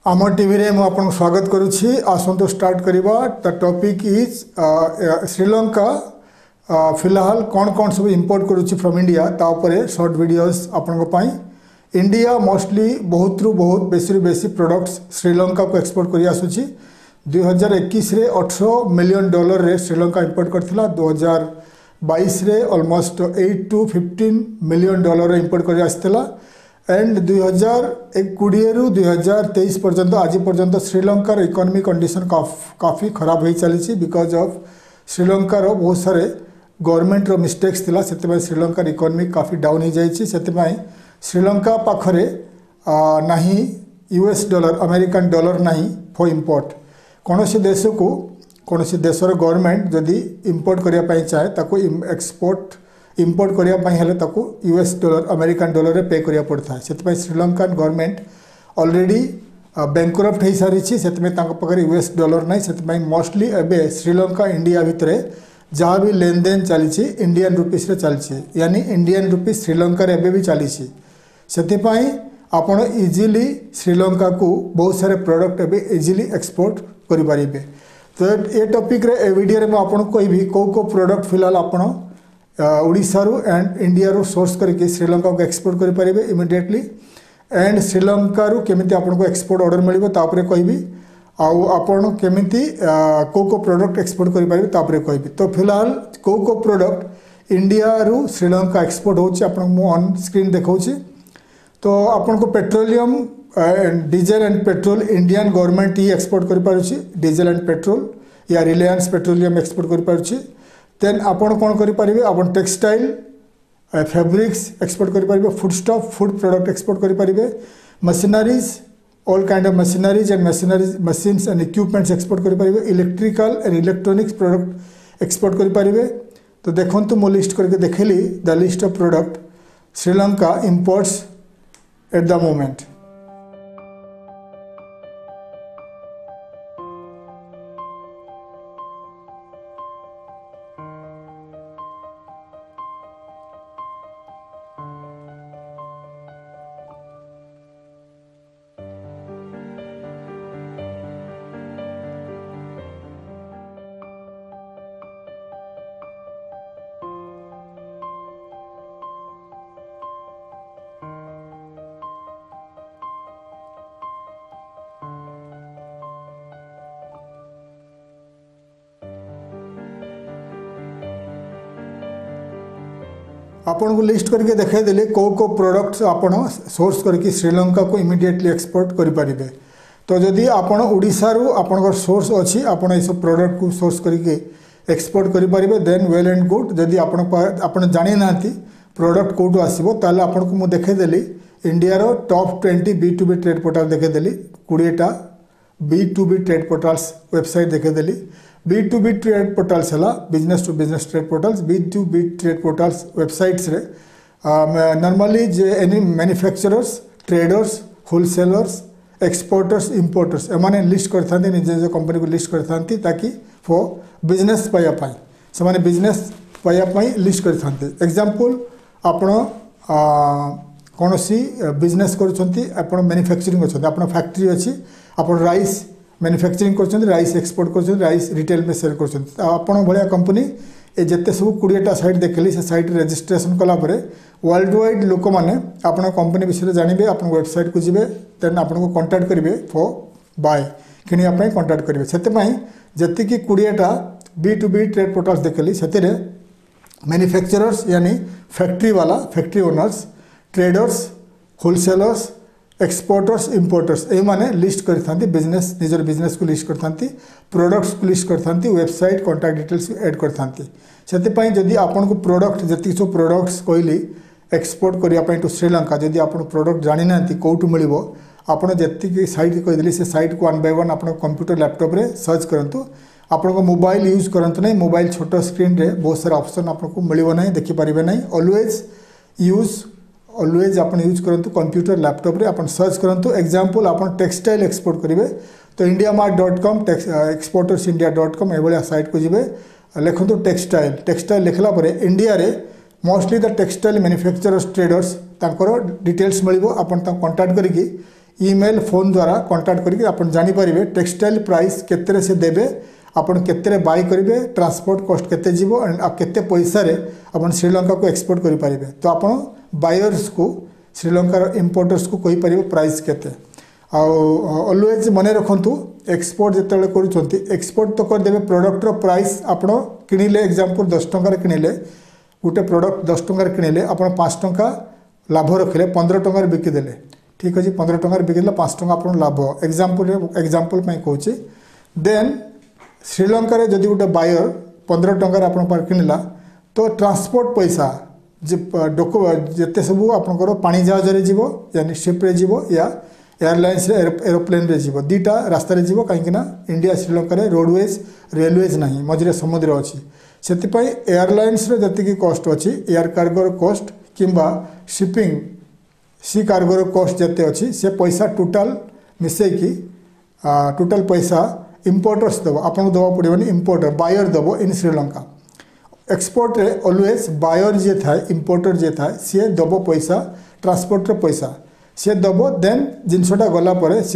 आम टीवी रे मैं आपको स्वागत करुच्ची आसतु स्टार्ट करवा द टॉपिक इज श्रीलंका फिलहाल कौन कौन सब इंपोर्ट करुच्ची फ्रॉम इंडिया तापर शॉर्ट वीडियोस आपण इंडिया मोस्टली बहुत रु बहुत बेसी प्रोडक्ट्स श्रीलंका को एक्सपोर्ट कर आसुची 2021 रे $18 मिलियन रे श्रीलंका इंपोर्ट करथिला 2022 रे ऑलमोस्ट 8 to 15 मिलियन रे इंपोर्ट कर आसथिला एंड 2020 रु 2023 पर्यंत आज पर्यंत श्रीलंकार इकोनॉमी कंडीशन काफ़ी खराब हो चली बिकॉज ऑफ श्रीलंकार बहुत सारे गवर्नमेंट रो मिस्टेक्स थिला से श्रीलंकार इकोनॉमी काफ़ी डाउन हो जाए श्रीलंका पाखरे नहीं US डॉलर अमेरिकन डॉलर नहीं फॉर इंपोर्ट कौन सी देश को कौन सी देशर गवर्नमेंट जदि इंपोर्ट करने चाहे ताको एक्सपोर्ट इंपोर्ट करने हेले ताको US डॉलर अमेरिकन डॉलर पे करिया पड़ता है से श्रीलंकन गवर्नमेंट ऑलरेडी बैंकरप्ट हो सारी से US डॉलर नहीं से मोस्टली एबे श्रीलंका इंडिया भितर जहाँ भी लेन देन चली इंडियन रुपीस रे चलती यानी इंडियन रुपीस श्रीलंका एबे भी चली से आपण इजिली श्रीलंका को बहुत सारे प्रोडक्ट एबे इजिली एक्सपोर्ट करें तो ये टॉपिक रे वीडियो रे मैं आपको कहबी को प्रोडक्ट फिलहाल आपण ओडिशा रु एंड इंडिया रु सोर्स करके श्रीलंका को एक्सपोर्ट करें इमिडिएटली एंड श्रीलंका रु केमिति आपको एक्सपोर्ट ऑर्डर मिलिबो तापरे कहबी आपण केमिति को प्रोडक्ट एक्सपोर्ट करें तापरे कहबी तो फिलहाल को प्रोडक्ट इंडिया रु श्रीलंका एक्सपोर्ट होची आपन ऑन स्क्रीन देखाउची तो आपन को petroleum diesel and petrol Indian government ही एक्सपोर्ट कर पारुची डीजल एंड पेट्रोल या रिलायंस पेट्रोलियम एक्सपोर्ट कर पारुची देन आपण कौन करें आपण टेक्सटाइल फैब्रिक्स एक्सपोर्ट करें food stuff food product export करें machineries all kind of machineries and machines and equipments export करें electrical and electronics product export करें तो देखो मु लिस्ट करके देखली the list of product Sri Lanka imports at the moment आपन को लिस्ट करके देखेदेली को प्रोडक्ट्स आपण सोर्स करके श्रीलंका को इमिडिएटली एक्सपोर्ट करें तो जदि आपण ओडिशा रु आपण सोर्स अच्छी आपण ये सब प्रोडक्ट को सोर्स करके एक्सपोर्ट करें देन वेल एंड गुड जदि आपण जानी ना प्रोडक्ट कौटू आसो ताल आपन को मुझे देखेदेली इंडिया रो टॉप 20 B2B ट्रेड पोर्टाल देखेदेली 20टा B2B ट्रेड पोर्टाल्स वेबसाइट देखेदेली B2B ट्रेड पोर्टाल्स है business to business trade portals B2B trade portals websites रे नॉर्मली जे any manufacturers traders wholesalers exporters importers एमाने लिस्ट करथांती निज निज कंपनी को लिस्ट करथांती ताकि फॉर बिजनेस पाया पाई से बिजनेस पाया पाई लिस्ट करथांती एग्जांपल आपण कौन सी बिजनेस करुछंती आपण मैन्युफैक्चरिंग अच्छे आपण फैक्ट्री अच्छी आपण राइस मैन्युफैक्चरिंग कर राइस एक्सपोर्ट कर राइस रिटेल में सेल कर भाया कंपनी ये जिते सब 20टा साइट देखली से साइट रजिस्ट्रेशन कलापर वर्ल्ड वाइड लोक मैंने आपन कंपनी विषय जानवे आप वेबसाइट को जी देन आपको कांटेक्ट करेंगे फॉर बाय किणवाई कांटेक्ट करेंगे से जी 20टा B2B ट्रेड पोर्टाल्स देखली से मैन्युफैक्चरर्स यानी फैक्ट्री वाला factory owners traders wholesalers exporters importers ये माने लिस्ट करथांती बिजनेस निजर बिजनेस को लिस्ट करथांती प्रोडक्ट्स को लिस्ट करथांती वेबसाइट कांटेक्ट डिटेल्स ऐड करथांती से जदि आपन को प्रोडक्ट जति सब प्रोडक्ट्स कहली एक्सपोर्ट करने टू श्रीलंका जदि आपन प्रोडक्ट जानी ना कौटू मिलिबो आपन जति साइट कहदेली से साइट को 1 by 1 आपन कंप्यूटर लैपटॉप रे सर्च करंतु आपन को मोबाइल यूज करंतु नहीं मोबाइल छोटो स्क्रीन रे बहुत सारा ऑप्शन आपन को मिलिबो नहीं देखि परिबे नहीं ऑलवेज आप यूज करंतु कंप्यूटर लैपटॉप रे अपन सर्च करंतु एग्जांपल अपन टेक्सटाइल एक्सपोर्ट करेंगे तो indiamart.com exportersindia.com ये साइट को जी लिखु टेक्सटाइल लिखला इंडिया रे mostly the textile manufacturers traders तांकर डिटेल्स मिलिबो आपन ता कांटेक्ट करिकी ईमेल फोन द्वारा कांटेक्ट करके आप जानी पारिबे टेक्सटाइल प्राइस केते से देबे आपन केते बाय करेंगे ट्रांसपोर्ट कॉस्ट केते जीवो एंड आप केते पैसा रे आपन श्रीलंका को एक्सपोर्ट करि पारिबे। तो आपन बायर्स को श्रीलंका इंपोर्टर्स को कहि पारिबे प्राइस केते। ऑलवेज मन रखु एक्सपोर्ट जिते करुँच एक्सपोर्ट तो करदे प्रोडक्टर प्राइस आप किणिले एग्जांपल 10 टंकार किणिले गोटे प्रोडक्ट 10 टंकार किणिले आप 5 टंका लाभ रखिले 15 टंकार बिकिदेले ठीक अच्छे 15 टंकार बिकिदेले 5 टंका आप लाभ एग्जांपल कहूँ। देन श्रीलंका रे जदि गोटे बायर 15 टंकार आप किणिला तो ट्रांसपोर्ट पैसा जिते सब आपंकर पानी जहाज जीवो यानी शिप्रे जीवो या एयरलाइंस एरोप्लेन रे जीवो दीटा रास्ता रे जीवो कहीं इंडिया श्रीलंका रे रोडवेज रेलवेज नहीं मझे समुद्र अच्छी से एयरलाइंस रे जति कॉस्ट अच्छी एयर कार्गो कॉस्ट किंबा शिपिंग सी कार्गो कॉस्ट जिते अच्छी से पैसा टोटाल मिसेकी टोटाल पैसा इंपोर्टर्स दब आपको दवा पड़ोनी इंपोर्टर बायर दब इन श्रीलंका। एक्सपोर्ट रे ऑलवेज बायर जे थाए इंपोर्टर जे थाए सी दब पैसा ट्रांसपोर्ट रे पैसा सी दब देन जिनसटा गला पर से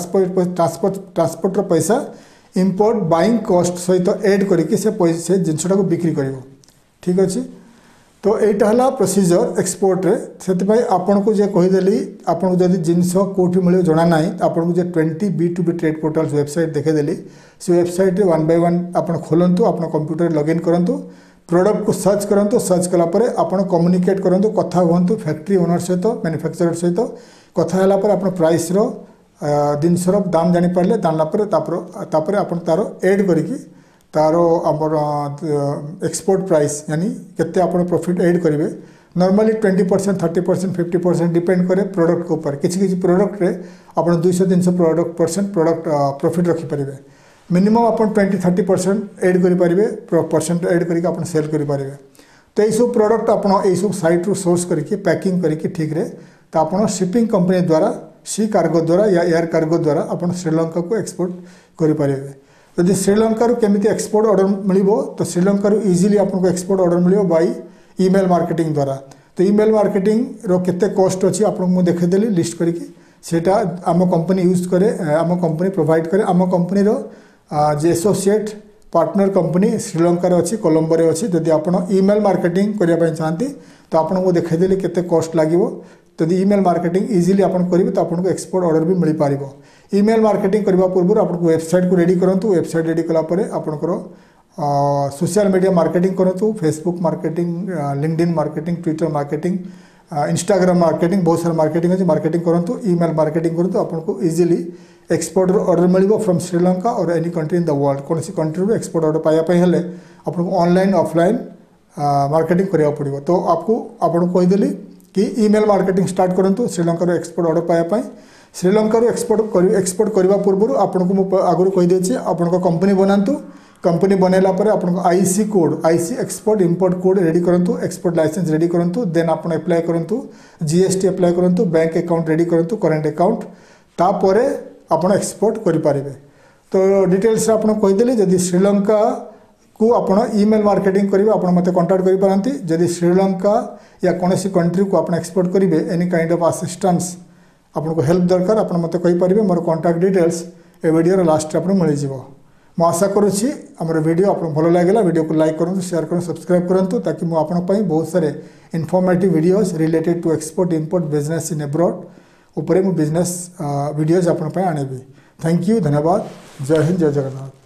ट्रांसपोर्टर पैसा इंपोर्ट बाइंग कॉस्ट सहित एड करके से पैसे जिनसटा को बिक्री करिवो ठीक अच्छे। तो यहाँ है प्रोसीजर एक्सपोर्ट रे से आपन को जे कहीदेली आपन जदि जिनस कौटी मिले जना ना आपन को 20 B2B ट्रेड पोर्टल्स वेबसाइट देखेदेली से वेबसाइट रे 1 by 1 आपन खोलंतु आपन कंप्यूटर लॉगिन करंतु प्रोडक्ट को सर्च करंतु सर्च कला परे आपन कम्युनिकेट करंतु कथा हुंतु फैक्ट्री ओनर सहित मैन्युफैक्चरर सहित कथा हला परे आपन प्राइस रो जिनसर दाम जानी पारले जानला परे तापर आपन तारो ऐड करिकी तारो आमर एक्सपोर्ट प्राइस यानी केते आपन प्रॉफिट ऐड करेंगे। नॉर्मली 20% 30% 50% डिपेंड करे प्रोडक्ट के ऊपर किसी प्रोडक्ट रे आपन 200-300 प्रोडक्ट प्रॉफिट रखी पारिबे मिनिमम आप 20-30% एड करेंगे परसेंट एड करके आप सेल करेंगे। तो यही सब प्रोडक्ट आप सब साइट रू सोर्स करके पैकिंग करके ठीक रे तो आप शिपिंग कंपनी द्वारा सी कार्गो द्वारा या एयर कार्गो द्वारा आप श्रीलंका को एक्सपोर्ट करेंगे। यदि श्रीलंका केमी एक्सपोर्ट ऑर्डर मिलो तो श्रीलंका इजिली आपको एक्सपोर्ट ऑर्डर मिलो बाय ईमेल मार्केटिंग द्वारा। तो ईमेल मार्केटिंग रो केते कॉस्ट अच्छी आपको देखेदेली लिस्ट करके सेटा आम कंपनी यूज करे आम कंपनी प्रोवाइड करे आम कंपनी रो जे एसोसिएट पार्टनर कंपनी श्रीलंका अच्छी कोलंबो रे अच्छी। जदि आप ईमेल मार्केटिंग करने चाहती तो आपको देखेदेली केते कॉस्ट लगे जदि ईमेल मार्केटिंग इजिली आप करेंगे तो आपको एक्सपोर्ट ऑर्डर भी मिल पार। ईमेल मार्केटिंग करने पूर्व आपको वेबसाइट को रेडी करूँ वेबसाइट रेडी कलापर आपंकर सोशल मीडिया मार्केटिंग करूँ Facebook marketing LinkedIn marketing Twitter marketing Instagram marketing बहुत सारा मार्केटिंग अच्छी मार्केटिंग करूँ ईमेल मार्केटिंग करूँ आपको इजिली एक्सपोर्ट ऑर्डर मिल फ्रॉम श्रीलंका और any country in the world कौन कंट्री एक्सपोर्ट ऑर्डर पाइबापे आपको ऑनलाइन ऑफलाइन मार्केटिंग करा पड़ो। तो आपको कहीदेली कि ईमेल मार्केटिंग स्टार्ट करूँ श्रीलंका एक्सपोर्ट ऑर्डर पाइबापी। श्रीलंका एक्सपोर्ट करने पूर्व आपको मुझे आगुरी कहीदे आपको कंपनी बनातु कंपनी बनैला आपको IC code IC export import code ready करूँ एक्सपोर्ट लाइसेंस रेडी करूँ देन आप एप्लाई करूँ जीएसटी एप्लाई करूँ बैंक अकाउंट रेडी करूँ करेंट अकाउंट तापर आप एक्सपोर्ट करेंगे। तो डिटेल्स आपको कहीदेली जदि श्रीलंका को आप ईमेल मार्केटिंग करेंगे आप मत कंटाक्ट करेंगे। जदि श्रीलंका या कौन कंट्री को आप एक्सपोर्ट करेंगे एनी काइंड ऑफ असिस्टेंस आपको हेल्प दरकार आप मत कहींपर मोर कंटाक्ट डिटेल्स ए वीडियो लास्ट आप मिल जाव। मैं आशा करुँची आमर वीडियो आपको भल लगे वीडियो को लाइक करूँ शेयर करूँ सब्सक्राइब करूँ ताकि मुझे बहुत सारे informative videos related to export import business in abroad उपरे मु बिजनेस वीडियोस आपन आनेबी। थैंक यू धन्यवाद। जय हिंद जय जगन्नाथ।